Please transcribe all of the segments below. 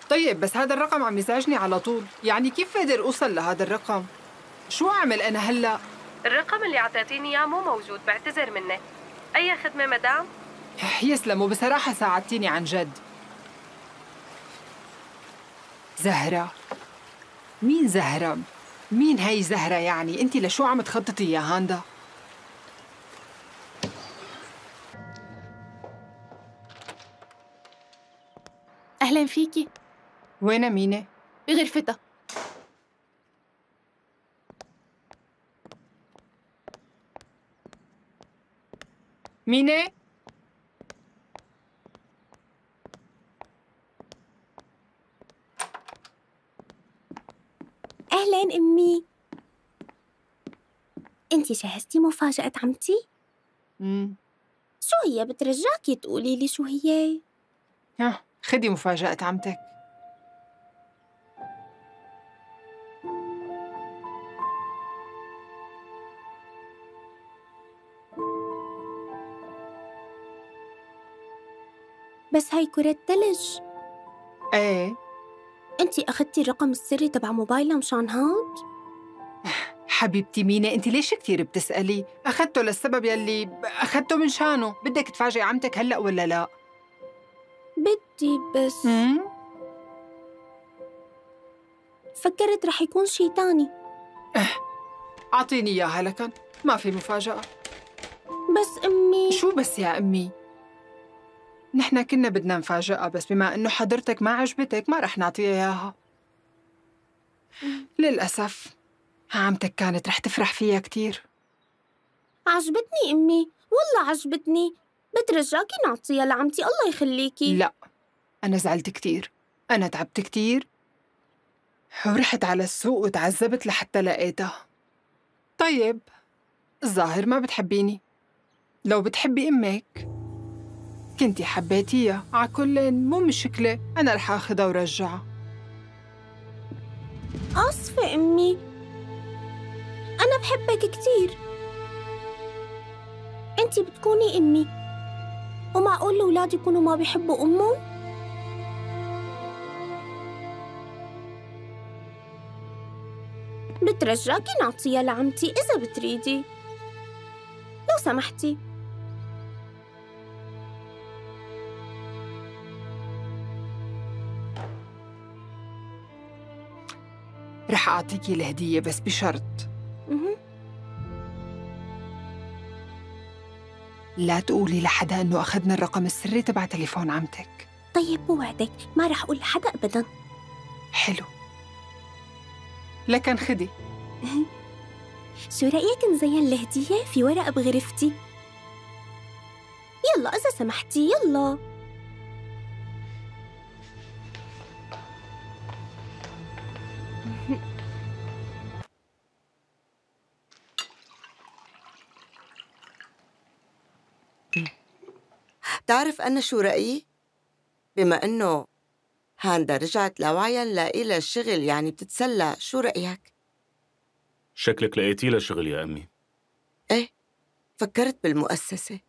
طيب بس هذا الرقم عم يزعجني على طول، يعني كيف قادر أوصل لهذا الرقم؟ شو أعمل أنا هلأ؟ الرقم اللي عطيتيني إياه مو موجود، بعتذر منك. أي خدمة مدام؟ يسلموا، بصراحة ساعدتيني عن جد. زهرة؟ مين زهرة؟ مين هي زهرة يعني؟ أنت لشو عم تخططي يا هاندا؟ أهلاً فيكي. وين مينة؟ بغرفتها. مينة؟ أهلاً أمي. أنتِ جهزتي مفاجأة عمتي؟ شو هي؟ بترجاكي تقولي لي شو هي؟ خدي مفاجأة عمتك. بس هاي كرة تلج. ايه؟ أنتِ أخدتي الرقم السري تبع موبايلها مشان هاد؟ حبيبتي مينة، أنت ليش كثير بتسألي؟ أخدته للسبب يلي أخدته من شانه. بدك تفاجئي عمتك هلأ ولا لا؟ بدي بس فكرت رح يكون شي تاني. أعطيني إياها لكن ما في مفاجأة. بس أمي. شو بس يا أمي؟ نحن كنا بدنا مفاجأة، بس بما إنه حضرتك ما عجبتك ما رح نعطيها إياها. للأسف عمتك كانت رح تفرح فيها كتير. عجبتني أمي، والله عجبتني. بترجاكي نعطيها لعمتي، الله يخليكي. لا، أنا زعلت كتير، أنا تعبت كتير ورحت على السوق وتعذبت لحتى لقيتها. طيب الظاهر ما بتحبيني. لو بتحبي أمك كنتي حبيتيها. عكل مو مشكلة، أنا رح أخذها ورجعها. آسفة أمي، أنا بحبك كتير. أنتي بتكوني أمي، ومعقول الأولاد يكونوا ما بيحبوا أمهم؟ بترجاكي نعطيها لعمتي إذا بتريدي، لو سمحتي. رح أعطيكي الهدية بس بشرط. لا تقولي لحدا إنه أخذنا الرقم السري تبع تليفون عمتك. طيب بوعدك ما رح أقول لحدا أبداً. حلو، لكن خدي. شو رأيك نزين الهدية في ورقة بغرفتي؟ يلا إذا سمحتي، يلا. بتعرف أنا شو رأيي؟ بما إنه هاندا رجعت لوعيا لاقي لها شغل، يعني بتتسلى، شو رأيك؟ شكلك لقيتي لها شغل يا أمي. إيه، فكرت بالمؤسسة.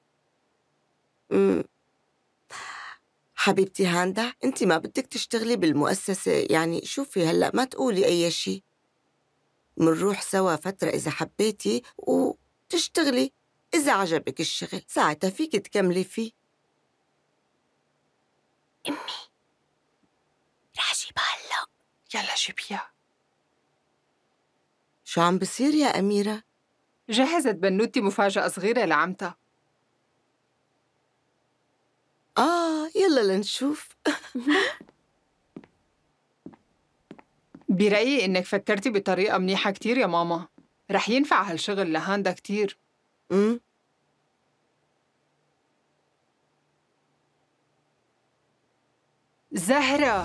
حبيبتي هاندا، أنت ما بدك تشتغلي بالمؤسسة، يعني شوفي هلأ ما تقولي أي شيء. منروح سوا فترة إذا حبيتي وتشتغلي، إذا عجبك الشغل ساعتها فيك تكملي فيه. أمي رح أجيبها هلأ. يلا جيبيها. شو عم بصير يا أميرة؟ جهزت بنوتي مفاجأة صغيرة لعمتها. يلا لنشوف. برأيي إنك فكرتي بطريقة منيحة كتير يا ماما. رح ينفع هالشغل لهاندا كتير. زهرة،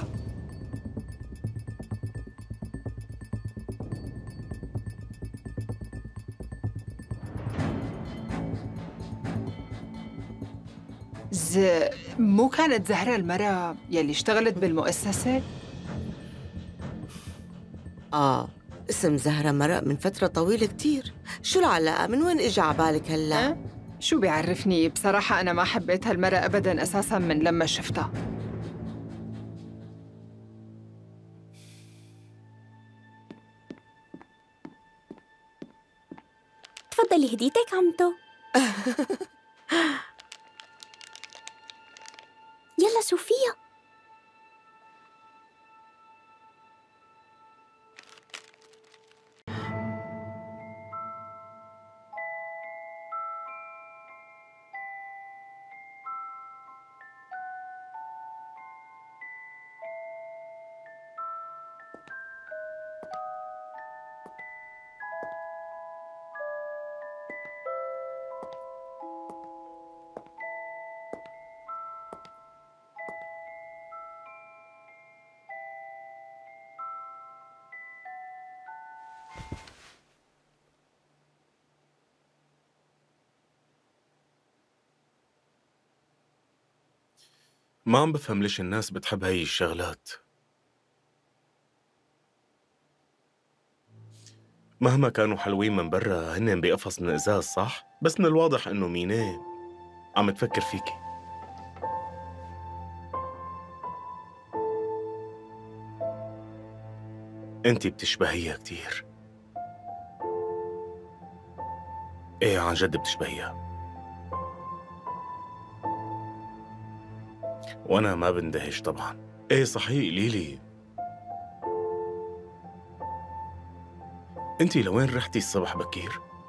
مو كانت زهرة المرأة يلي اشتغلت بالمؤسسة؟ اسم زهرة مرق من فترة طويلة كتير. شو العلاقة؟ من وين إجا عبالك هلأ؟ شو بيعرفني؟ بصراحة أنا ما حبيت هالمرأة أبداً أساساً من لما شفتها. لي هديتك عمتو. يلا شوفيها. ما عم بفهم ليش الناس بتحب هاي الشغلات. مهما كانوا حلوين من برا هن بقفص من ازاز، صح؟ بس من الواضح انه ميناء عم تفكر فيكي. انتي بتشبهيها كتير. ايه عن جد بتشبهيها. وانا ما بندهش طبعا. ايه صحيح ليلي، انتي لوين رحتي الصبح بكير؟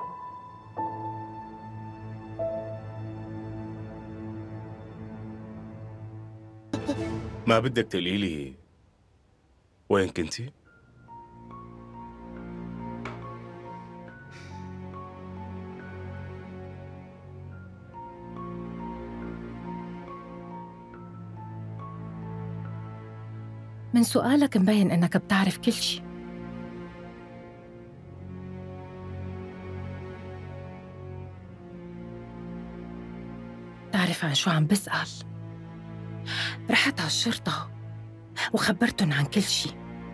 ما بدك تقولي لي وين كنتي؟ من سؤالك مبين إنك بتعرف كل شي. تعرف عن شو عم بسأل؟ رحت على الشرطة وخبرتن عن كل شي.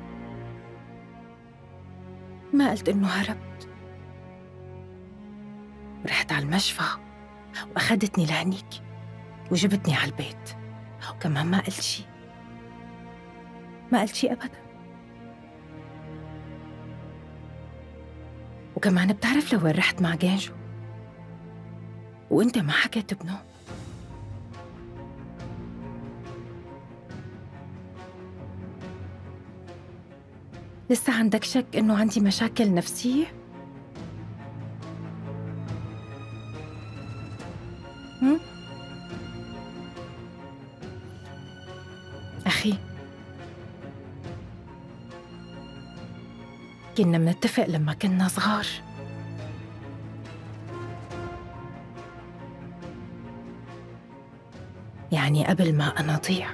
ما قلت إنه هربت. رحت على المشفى وأخدتني لهنيك وجبتني على البيت، وكمان ما قلت شي. ما قلت شي أبداً. وكمان بتعرف لوين رحت مع جانجو؟ وانت ما حكيت ابنه. لسه عندك شك إنه عندي مشاكل نفسية؟ أخي، كنا منتفق لما كنا صغار. يعني قبل ما أنا أضيع.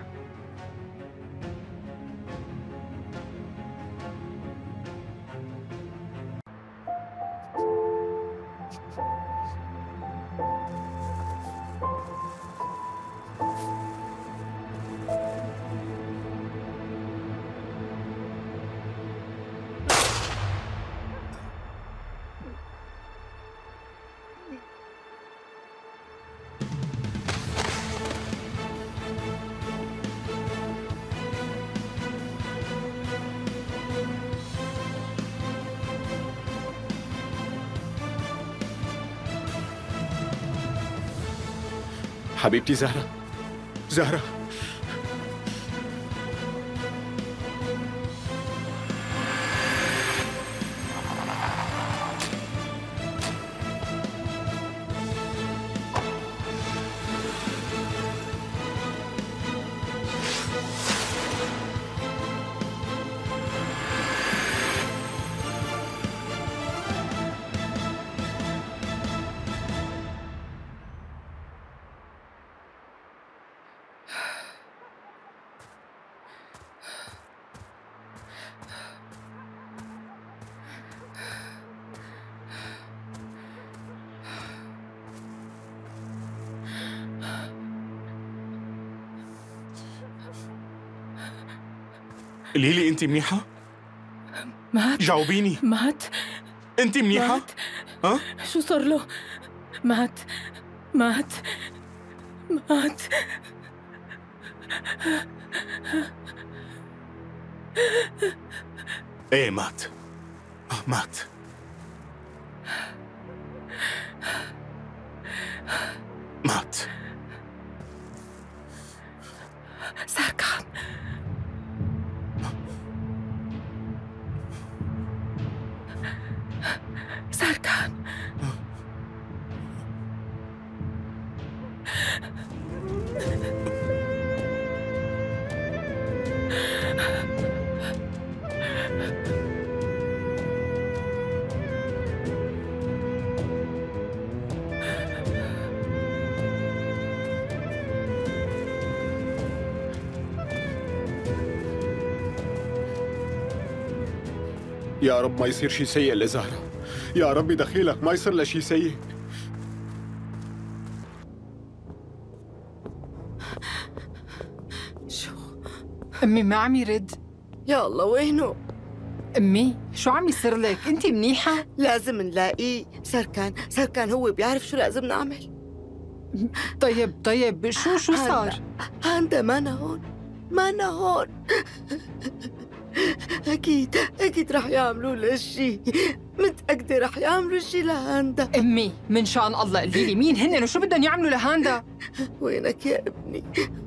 حبيبتي زهرة، زهرة، ليلي انت منيحة؟ مات. جاوبيني. مات. انت منيحة؟ مات. ها؟ شو صار له؟ مات. مات. مات. ايه مات. مات. يا رب ما يصير شيء سيء لزهرة. يا رب دخيلك ما يصير لها شيء سيء. شو؟ أمي ما عم يرد. يا الله وينه؟ أمي شو عم يصير لك؟ أنت منيحة؟ لازم نلاقيه. سركان هو بيعرف شو لازم نعمل. طيب شو صار؟ هاندا مانا هون. أكيد رح يعملوا له شيء. متأكدة رح يعملوا شيء لهاندا. أمي من شان الله قولي لي مين هن وشو بدهم يعملوا لهاندا؟ وينك يا ابني؟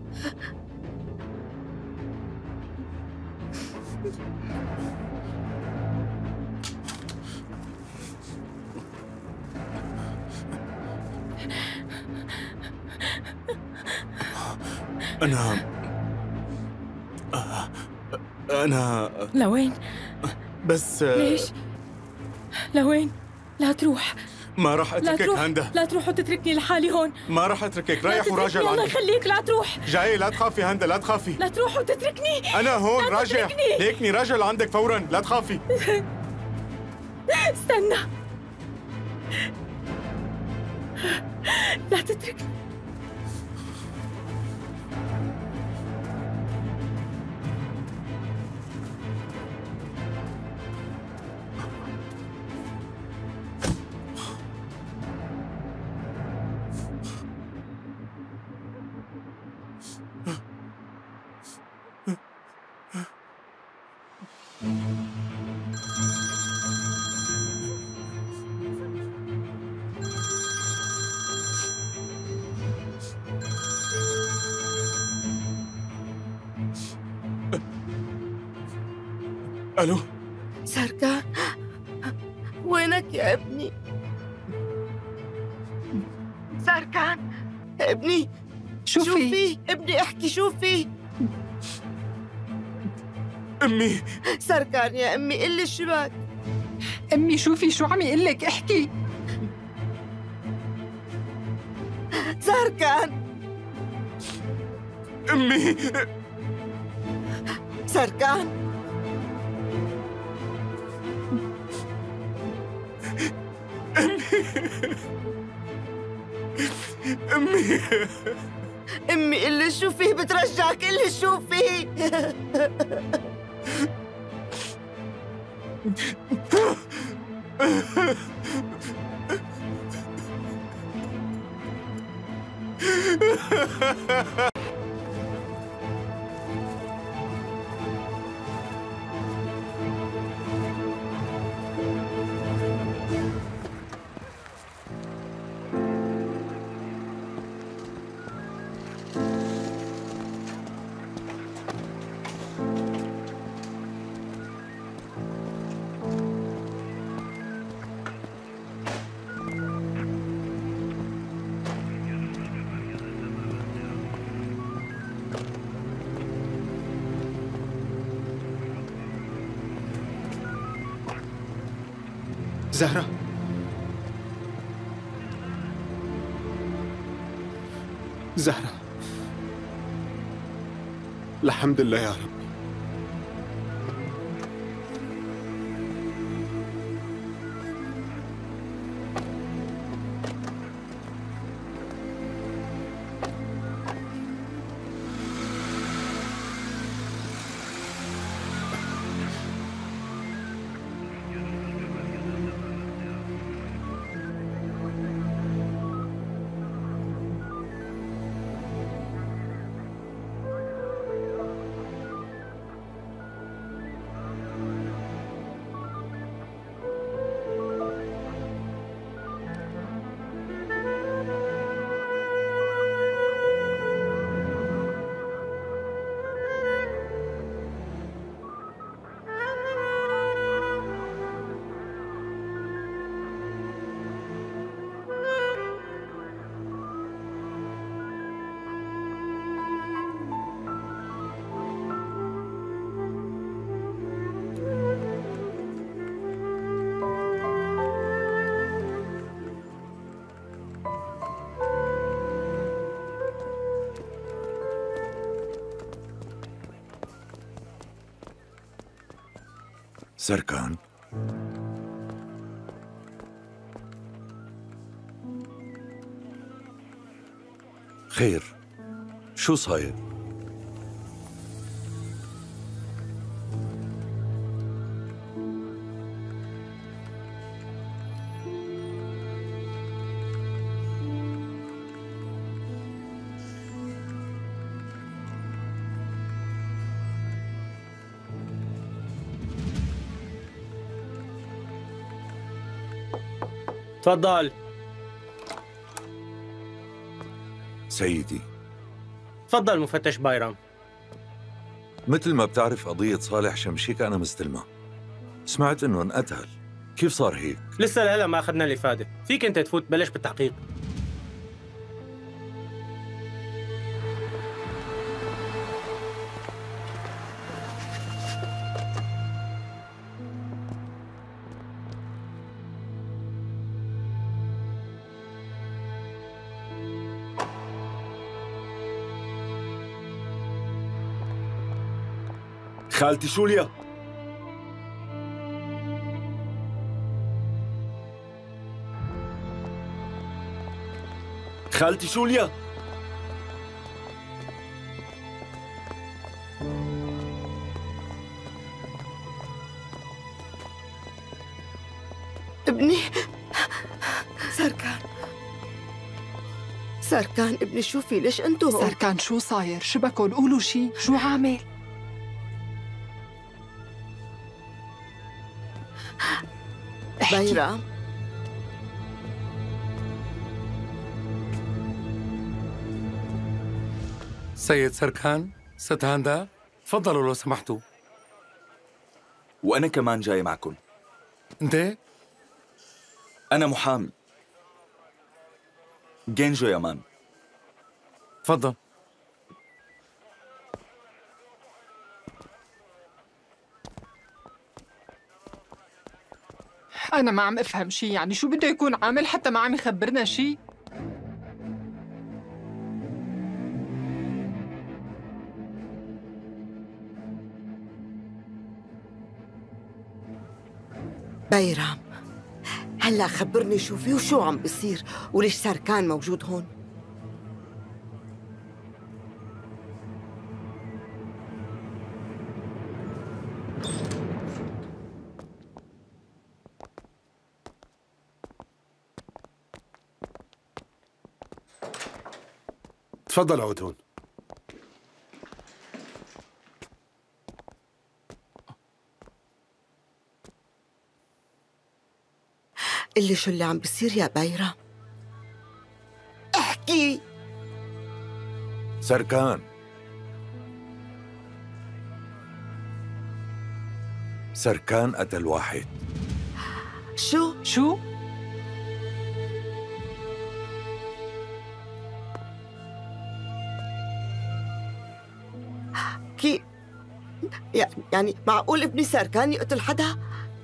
أنا لوين؟ بس ليش؟ لوين؟ لا تروح. ما راح أتركك هاندا. لا تروح وتتركني لحالي هون. ما راح أتركك. رايح وراجع الله لعندك. يخليك لا تروح. جاي. لا تخافي هاندا، لا تخافي. لا تروح وتتركني. أنا هون لا راجع. تتركني. هيكني راجع لعندك فوراً. لا تخافي. استنى. لا تتركني. ألو سركان وينك يا ابني؟ سركان ابني شو في؟ ابني احكي شو في؟ أمي. سركان يا أمي قلي الشباك. أمي شو في؟ شو عم يقول لك؟ احكي. سركان. أمي. سركان. أمي قلي شو فيه؟ بترجاك قلي شو فيه؟ زهرة. زهرة. الحمد لله يا رب. سركان، خير، شو صاير؟ تفضل. سيدي. تفضل مفتش بايرام. مثل ما بتعرف قضية صالح شمشيك أنا مستلمة. سمعت إنه انقتل، كيف صار هيك؟ لسه لهلا ما أخذنا الإفادة، فيك أنت تفوت بلش بالتحقيق. خالتي جوليا، خالتي جوليا، ابني سركان ابني، شوفي ليش انتو هون؟ سركان شو صاير؟ شبكوا قولوا شي، شو عامل؟ بايرام، سيد سركان، ست هاندا، تفضلوا لو سمحتوا. وأنا كمان جاي معكم. أنت؟ أنا محامي. جينجو يامان. تفضل. أنا ما عم أفهم شي، يعني شو بده يكون عامل حتى ما عم يخبرنا شي؟ بايرام، هلا خبرني شو في وشو عم بيصير وليش سركان موجود هون؟ تفضل اقعد هون. قلي شو اللي عم بيصير يا بايرام، احكي. سركان، سركان قتل واحد. شو؟ كي يعني معقول ابني سركان يقتل حدا؟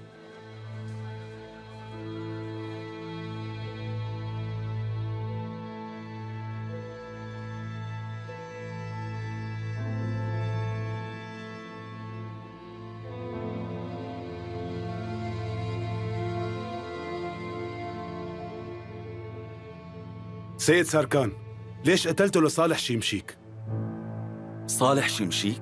سيد سركان، ليش قتلته لصالح شمشيك؟ صالح شمشيك؟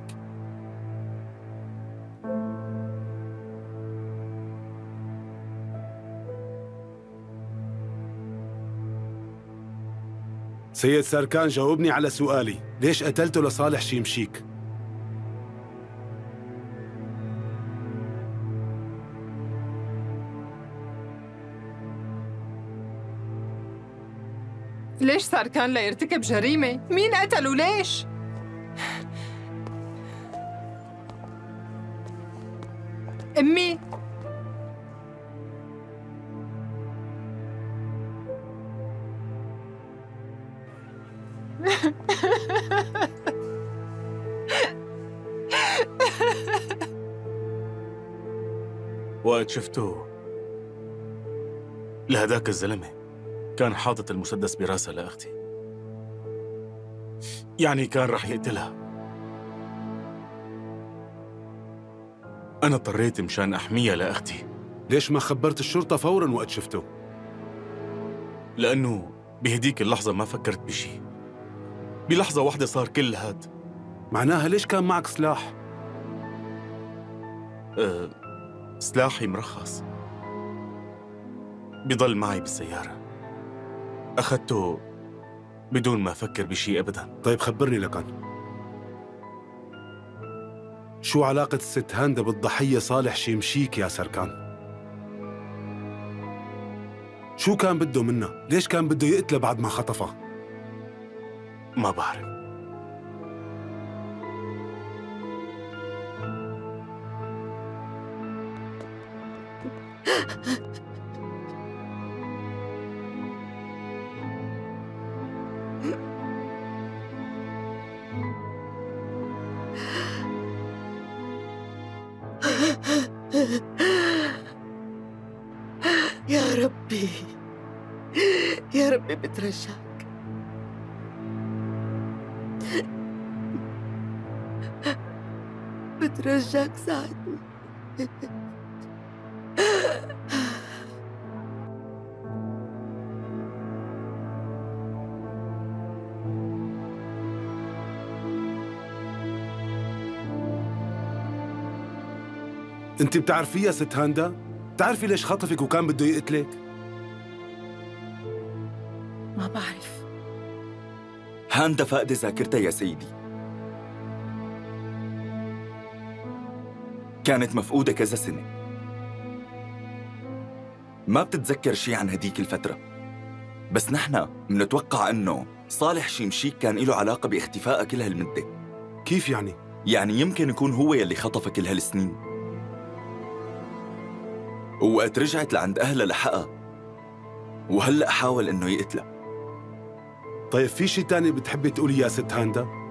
سيد سركان، جاوبني على سؤالي، ليش قتلته لصالح شمشيك؟ ليش سركان ليرتكب جريمة؟ مين قتله ليش؟ أمي، وقت شفته لهداك الزلمة كان حاطط المسدس براسها لأختي، يعني كان رح يقتلها. أنا اضطريت مشان أحميها لأختي. ليش ما خبرت الشرطة فوراً وقت شفته؟ لأنه بهديك اللحظة ما فكرت بشي. بلحظة واحدة صار كل هاد. معناها ليش كان معك سلاح؟ سلاحي مرخص، بضل معي بالسيارة. أخذته بدون ما أفكر بشي أبداً. طيب خبرني لكن، شو علاقة الست هاندا بالضحية صالح شمشيك يا سركان؟ شو كان بده منها؟ ليش كان بده يقتلها بعد ما خطفها؟ ما بعرف. يا ربي، يا ربي بترجاك، بترجاك ساعدني. انت بتعرفيها ست هاندا؟ بتعرفي ليش خطفك وكان بده يقتلك؟ ما بعرف. هاندا فاقدة ذاكرتها يا سيدي. كانت مفقودة كذا سنة، ما بتتذكر شي عن هديك الفترة. بس نحن منتوقع انه صالح شمشيك كان له علاقة باختفائها كل هالمدة. كيف يعني؟ يعني يمكن يكون هو يلي خطفها كل هالسنين، ووقت رجعت لعند أهلها لحقها، وهلأ حاول إنه يقتلها. طيب في شي تاني بتحبي تقولي يا ست هاندا؟